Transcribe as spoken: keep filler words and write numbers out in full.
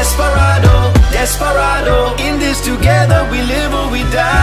Desperado, desperado. In this together we live or we die.